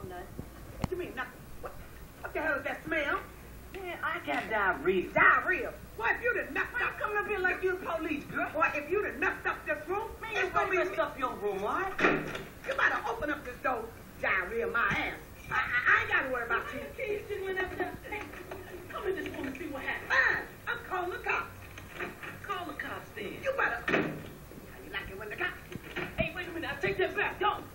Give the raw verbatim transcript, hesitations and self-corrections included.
nothing. What you mean nothing? What, what the hell is that smell? Man, I got diarrhea. Diarrhea. Boy, if you'd have messed Why up, you coming up here like you a police, girl? boy, if you'd have messed up this room, Man, it's you gonna be messed up your room, all right? You better open up this door. Diarrhea, my ass. I, I, I ain't gotta worry about you. Keys jiggling up there. Hey, come in this room and see what happened. Fine. I'm calling the cops. Call the cops then. You better. How you like it when the cops? Hey, wait a minute. I take that back. Don't.